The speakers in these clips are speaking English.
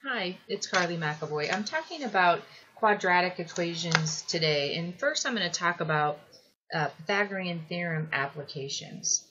Hi, it's Carly McAvoy. I'm talking about quadratic equations today, and first I'm going to talk about Pythagorean Theorem applications.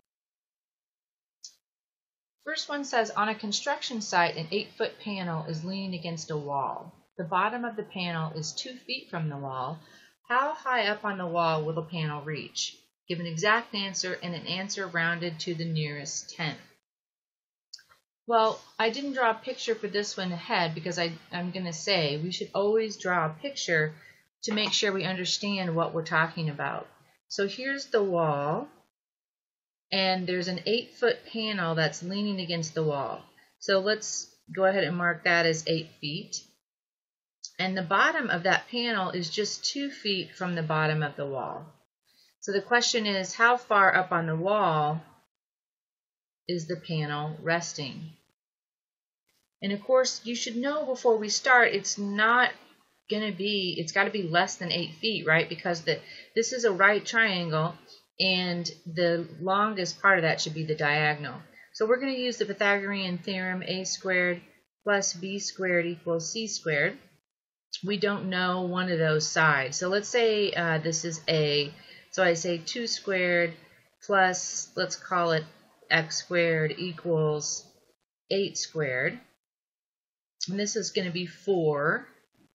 First one says, on a construction site, an 8-foot panel is leaning against a wall. The bottom of the panel is 2 feet from the wall. How high up on the wall will the panel reach? Give an exact answer and an answer rounded to the nearest tenth. Well, I didn't draw a picture for this one ahead because I'm going to say we should always draw a picture to make sure we understand what we're talking about. So here's the wall, and there's an 8-foot panel that's leaning against the wall. So let's go ahead and mark that as 8 feet. And the bottom of that panel is just 2 feet from the bottom of the wall. So the question is, how far up on the wall is the panel resting? And of course, you should know before we start, it's got to be less than 8 feet, right? Because this is a right triangle, and the longest part of that should be the diagonal. So we're going to use the Pythagorean theorem, a squared plus b squared equals c squared. We don't know one of those sides. So let's say this is a, so I say 2 squared plus, let's call it x squared equals 8 squared. And this is going to be 4.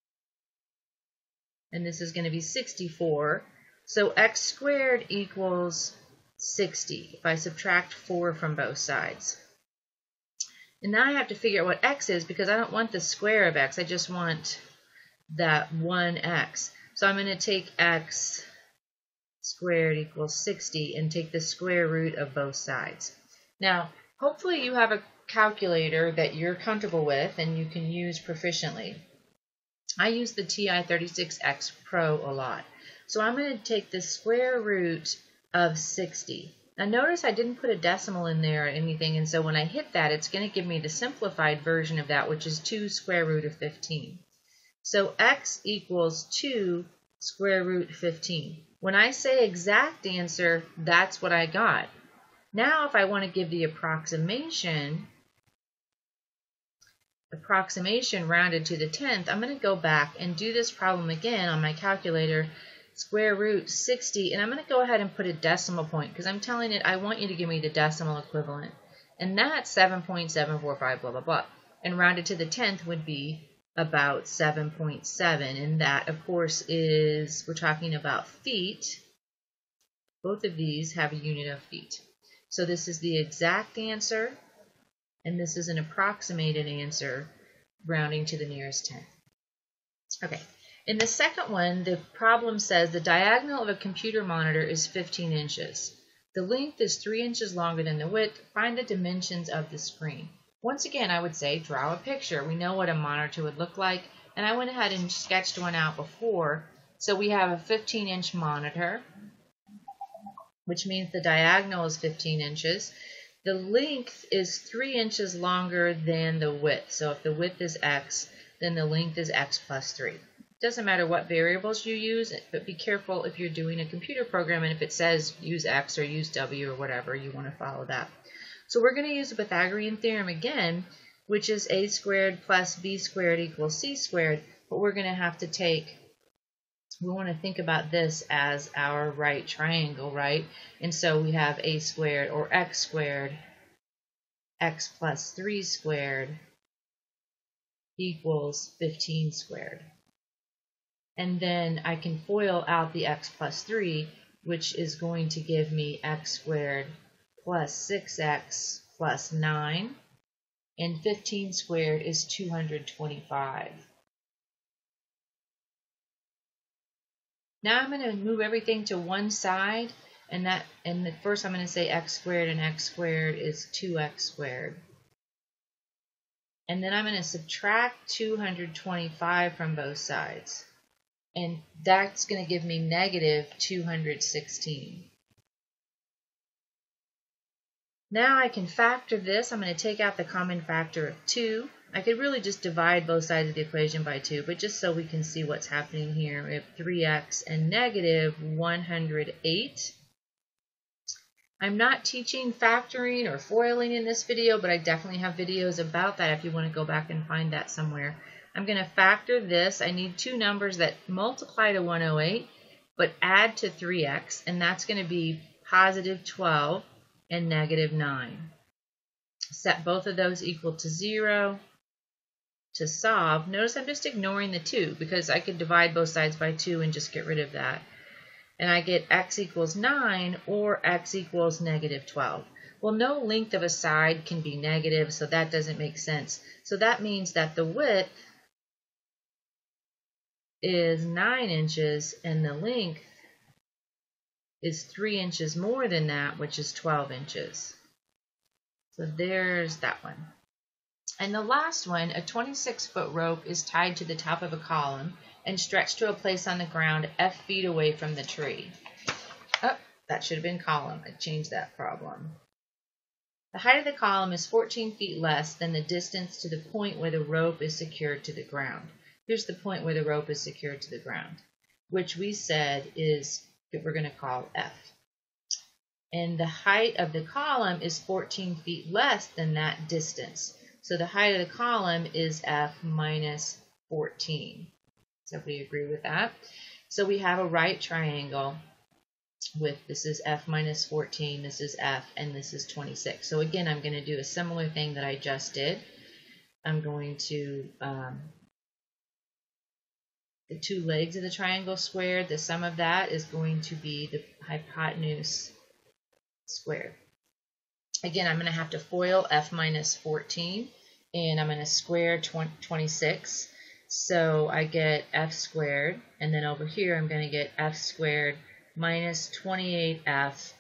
And this is going to be 64. So x squared equals 60 if I subtract 4 from both sides. And now I have to figure out what x is because I don't want the square of x. I just want that 1x. So I'm going to take x squared equals 60 and take the square root of both sides. Now, hopefully you have a calculator that you're comfortable with and you can use proficiently. I use the TI-36X Pro a lot. So I'm going to take the square root of 60. Now notice I didn't put a decimal in there or anything, and so when I hit that, it's going to give me the simplified version of that, which is 2 square root of 15. So x equals 2 square root 15. When I say exact answer, that's what I got. Now if I want to give the approximation rounded to the 10th, I'm going to go back and do this problem again on my calculator, square root 60, and I'm going to go ahead and put a decimal point because I'm telling it I want you to give me the decimal equivalent. And that's 7.745 blah blah blah. And rounded to the 10th would be about 7.7, and that of course is, we're talking about feet. Both of these have a unit of feet. So this is the exact answer, and this is an approximated answer rounding to the nearest tenth. Okay, in the second one, the problem says the diagonal of a computer monitor is 15 inches. The length is 3 inches longer than the width. Find the dimensions of the screen. Once again, I would say draw a picture. We know what a monitor would look like, and I went ahead and sketched one out before. So we have a 15-inch monitor, which means the diagonal is 15 inches. The length is 3 inches longer than the width. So if the width is x, then the length is x plus 3. It doesn't matter what variables you use, but be careful if you're doing a computer program and if it says use x or use w or whatever, you want to follow that. So we're going to use the Pythagorean theorem again, which is a squared plus b squared equals c squared, but we're going to have to take, we want to think about this as our right triangle, right? And so we have a squared or x squared, x plus 3 squared equals 15 squared. And then I can FOIL out the x plus 3, which is going to give me x squared plus 6x plus 9, and 15 squared is 225. Now I'm going to move everything to one side, and first I'm going to say x squared, and x squared is 2x squared. And then I'm going to subtract 225 from both sides, and that's going to give me negative 216. Now I can factor this. I'm going to take out the common factor of 2. I could really just divide both sides of the equation by 2, but just so we can see what's happening here, we have 3x and negative 108. I'm not teaching factoring or foiling in this video, but I definitely have videos about that if you want to go back and find that somewhere. I'm going to factor this. I need two numbers that multiply to 108, but add to 3x, and that's going to be positive 12 and negative 9. Set both of those equal to 0 to solve. Notice I'm just ignoring the 2 because I could divide both sides by 2 and just get rid of that. And I get x equals 9 or x equals negative 12. Well, no length of a side can be negative, so that doesn't make sense. So that means that the width is 9 inches and the length is 3 inches more than that, which is 12 inches. So there's that one. And the last one, a 26-foot rope is tied to the top of a column and stretched to a place on the ground F feet away from the tree. Oh, that should have been column. I changed that problem. The height of the column is 14 feet less than the distance to the point where the rope is secured to the ground. Here's the point where the rope is secured to the ground, which we said is, we're going to call F. And the height of the column is 14 feet less than that distance. So the height of the column is F minus 14. So if we agree with that. So we have a right triangle with, this is F minus 14, this is F, and this is 26. So again, I'm going to do a similar thing that I just did. I'm going to, the two legs of the triangle squared, the sum of that is going to be the hypotenuse squared. Again, I'm going to have to FOIL F minus 14, and I'm going to square 26. So I get F squared, and then over here I'm going to get F squared minus 28F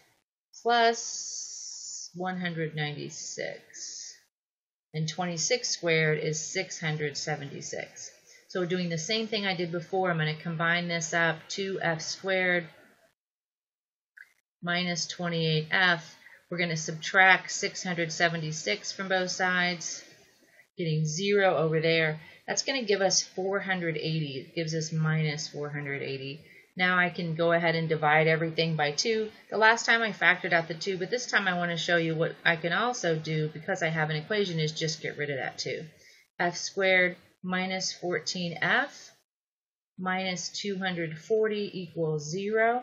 plus 196. And 26 squared is 676. So we're doing the same thing I did before. I'm going to combine this up, 2F squared minus 28F. We're going to subtract 676 from both sides, getting 0 over there. That's going to give us 480. It gives us minus 480. Now I can go ahead and divide everything by 2. The last time I factored out the 2, but this time I want to show you what I can also do because I have an equation is just get rid of that 2. F squared minus 14F minus 240 equals 0.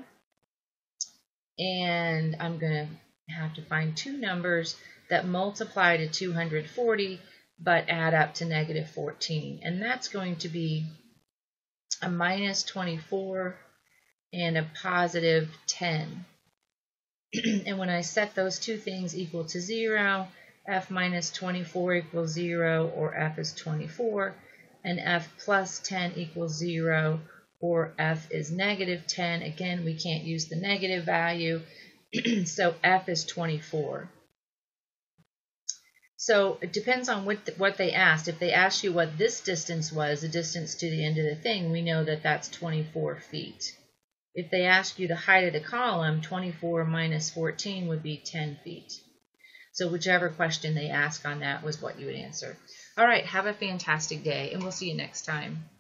And I'm going to have to find two numbers that multiply to 240 but add up to negative 14. And that's going to be a minus 24 and a positive 10. And when I set those two things equal to 0, F minus 24 equals 0, or F is 24, and F plus 10 equals 0, or F is negative 10. Again, we can't use the negative value, so F is 24. So it depends on what they asked. If they asked you what this distance was, the distance to the end of the thing, we know that that's 24 feet. If they ask you the height of the column, 24 minus 14 would be 10 feet. So whichever question they ask on that was what you would answer. All right, have a fantastic day, and we'll see you next time.